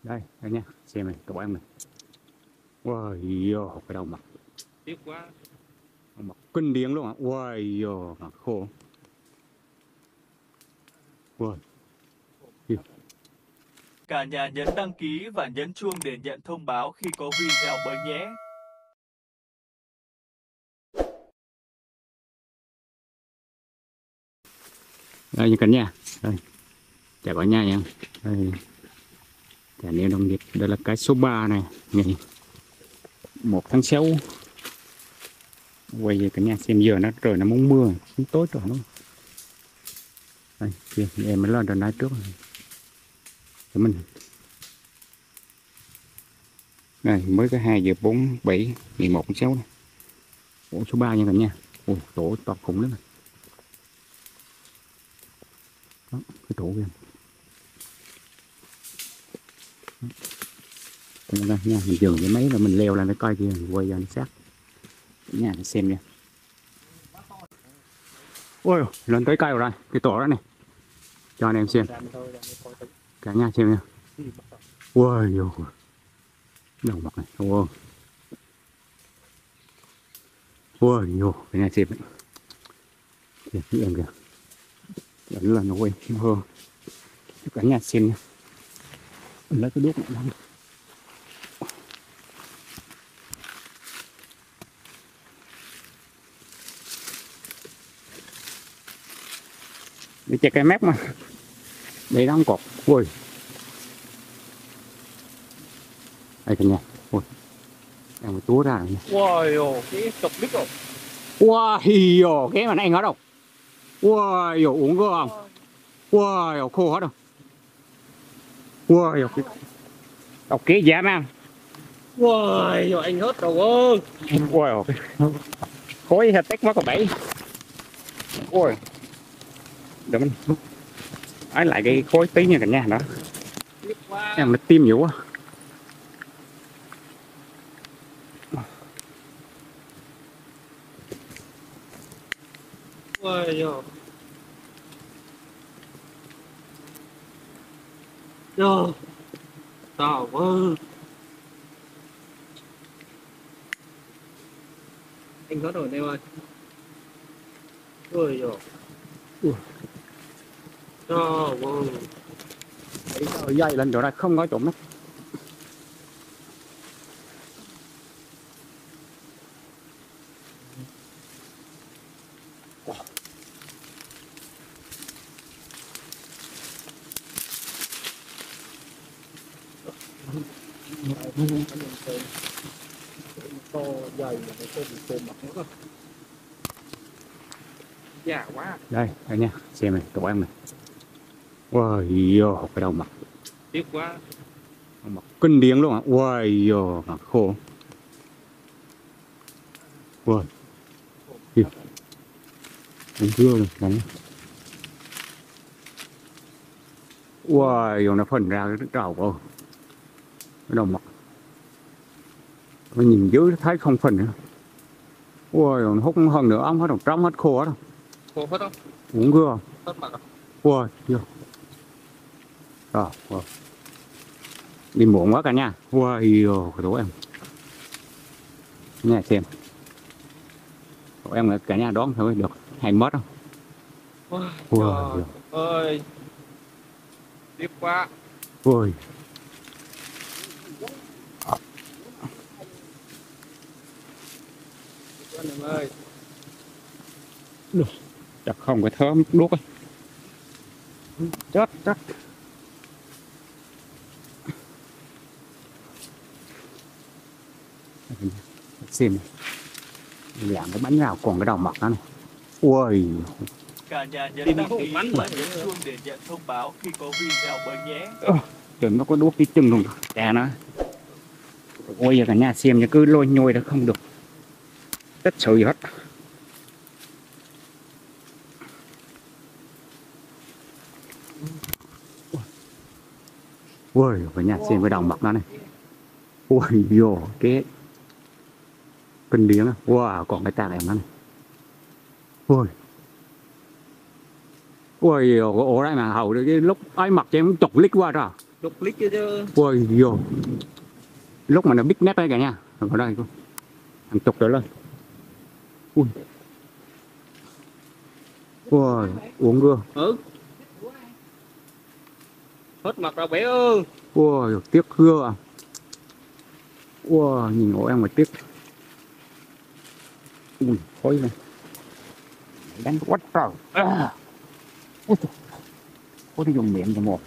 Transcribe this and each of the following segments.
Đây nha, xem này, cậu em này. Wow, cái đầu mặt Tiếc quá. mặt kinh điển luôn à. Wow, mặt khô. Wow. Cả nhà nhấn đăng ký và nhấn chuông để nhận thông báo khi có video mới nhé. Đây như cả nhà. Đây. Chào cả nhà nha. Đây. Chào anh em đồng nghiệp. Đây là cái số 3 này, ngày 1 tháng 6. Quay về cả nhà xem giờ nó trời nó muốn mưa, nó tối rồi luôn. Đây, kia em mới lên trên đáy trước. Để mình. Đây, mới có 2 giờ 47 ngày 1 tháng 6 này. Ủa số 3 nha cả nhà. Ôi, tổ to khủng lắm. Đó, cái tổ kìa. Đây nha, mình dừng cái máy rồi mình leo lên cái coi kia, quay ra nó sát. Nhà để xem nha. Ôi, lên tới cây rồi, cái tổ đó này. Cho anh em xem. Cả nhà xem nha. Ôi, đầu mặt này. Ôi. Ôi, cái nhà xem. Kìa, em kìa. Dẫn là nó quay hơn. Cả nhà xem nha. Lấy cái đuốc này. Đi check cái map mà. Đây nó không cột. Ui. Đây cả nhà. Ui. Đang phải túa ra rồi nha. Wow, cái cục đứt rồi. Wow, cái mà nó anh hết đâu. Wow, uống cơ không? Wow, khô hết đâu. Wow, cái đọc kế giá mà. Wow, anh hết rồi ơi. Wow, khối hết tách quá có 7. Ôi. Để mình ấy lại cái khối tí nha cả nhà đó. Em nó tim nhiều quá. Wow. Yo. Tao ơi. Anh hết rồi em ơi. Ôi giời. Trời ơi. Đấy, dây lên chỗ này không có chỗ mất. To dày mà nó bị cồn mặt nữa. Già quá. Đây, đây nha, xem này, cậu em này. Wow, cái đầu mặt. Tiếc quá. Mặt kinh điển luôn à. Wow, mặt khô. Wow. Kìa. Đúng chưa rồi, đấy. Wow, nó phần ra cái trào của cái đầu mặt. Mình nhìn dưới thấy không phần nữa. Wow, nó hút hơn nữa ống hết rồi, trong hết khô hết rồi. Khô hết không? Uống chưa? Hết mặt à? Wow, chưa. Wow. Đi muộn quá cả nhà. Wow, cái tổ em. Nghe xem. Tổ em là cả nhà đón thôi được 2 mét không? Wow. Ơi. Tiếc quá. Ôi. Em ơi. Được. Chắc không cái thơm đuốc ấy. Chết. Xem làm cái bánh rào còn cái đầu mặt đó này. Ui. Cả nhà nhấn đăng ký và nhấn chuông để nhận thông báo khi có video mới nhé. Đừng nó có đuốc cái chừng luôn. Chà nó. Ôi giờ cả nhà xem chứ cứ lôi nhôi đó không được. Tất sự gì hết. Ui, cả nhà xem cái đầu mặt đó này. Ui, vô cái kinh điển. Wow, còn cái tạc em đó này. Ui, ủa đây mà hầu cái lúc ấy mặt cho em chục lít qua rồi. chục click chứ. Ôi vô. Lúc mà nó big nét đấy cả nhà. Ở đây cô. Hàng chục rồi lên. Ui. Ôi, uống gưa. Ừ. Hết mặt rồi bé ơi. Ôi, tiếc gưa à. Ôi, nhìn ổ em mà tiếc. Ui, khói này. Đánh quất rồi. À. Ôi trời. Ôi, nó dùng miệng cho một.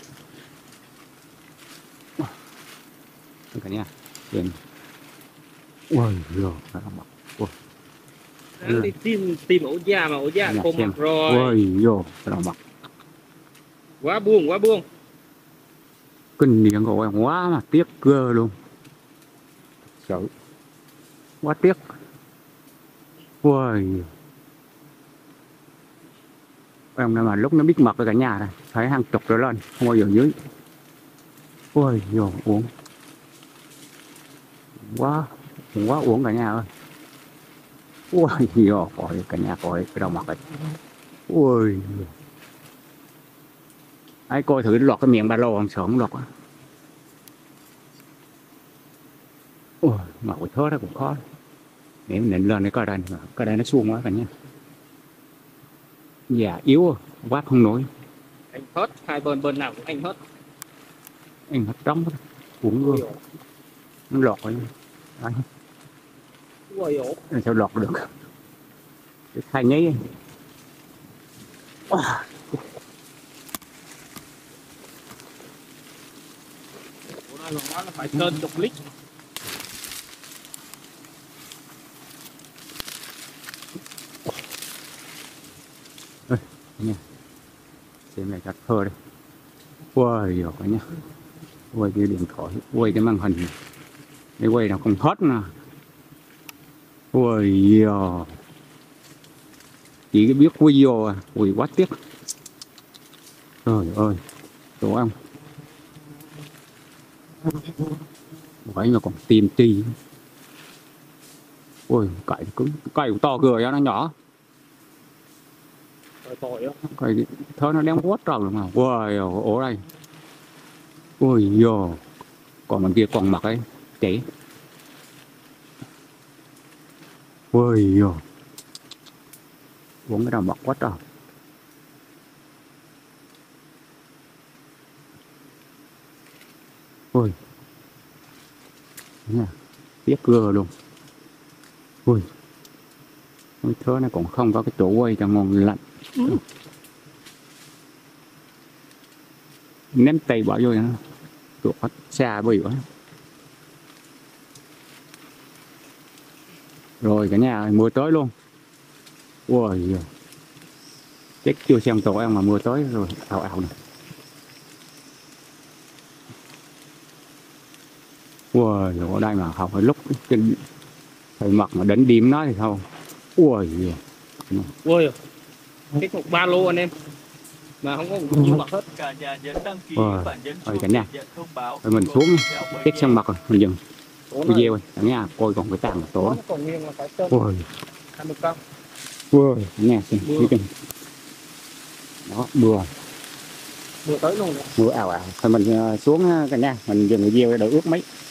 Cả nhà. Nhìn. Ôi, rồi. Nó mặt. Ôi. Nó đi tìm ổ da mà ổ da khô mặt rồi. Ôi, vô. Nó mặt. Quá buông, quá buông. Kinh miệng của em quá mà tiếc cơ luôn. Sợ. Quá tiếc. Ôi. Em này mà lúc nó biết mật ở cả nhà này. Thấy hàng chục rồi lên. Không bao giờ dưới. Ôi vô uống. Quá. Quá uống cả nhà ơi. Ôi vô. Coi cả nhà coi cái đầu mặt này. Ôi. Ai coi thử lọt cái miệng ba lô không sợ không lọt á. Ôi, mà cái thớ đó cũng khó. Nếu mình lên cái đây nó suông quá cả nha. Già yếu quát không nổi. Anh hết, hai bên nào cũng anh hết. Anh hết trống đó. Uống luôn. Nó lọt rồi. Đấy. Ôi ổ. Sao lọt được. Cái khai nháy. Ổ này nó phải trên chục click. Nha. Xem này chặt phơ đây. Ui rồi cả nha. Ui cái điện thoại, ui cái màn hình. Cái quay nào không hết nè. Ui rồi. Chỉ cái biết video à. Ui quá tiếc. Trời ơi. Chỗ ông. Vậy mà còn tìm chi. Ui cậy cứng. Cậy to cười nó nhỏ. Tội á. Cậy thơ nó đen quất rồi mà. Ui ổ đây. Ui vô. Còn bằng kia còn mặt ấy. Chảy. Ui vô. Uống cái đầu mặt quất rồi. Ui. Nha. Tiếc gơ luôn. Ui. Cái thớ này còn không có cái chỗ quay cho ngon lạnh. Ném tay bỏ vô nữa. Chỗ hết xa bì quá. Rồi cả nhà mưa tới luôn. Ui. Chết chưa xem tổ em mà mưa tới rồi. Ảo ảo này. Ui. Ở đây mà học phải lúc trên thầy mặc mà đến điểm nó thì thôi. Ui. Ui. Cái cục ba lô anh em. Mà không có nhiều mặt hết. Cả nhà nhấn đăng ký và nhấn Rồi chuông cả nhà. để nhận thông báo. Rồi mình xuống chết xong mặt rồi mình dừng video rồi cả nhà coi còn cái tàng tổ. Nó còn nguyên là phải trên Ui. 20 cân. Ui. Nghe xem. Đó mưa. Mưa tới luôn rồi. Mưa ảo ảo. Thôi mình xuống cả nhà mình dừng video để đỡ ướt mấy.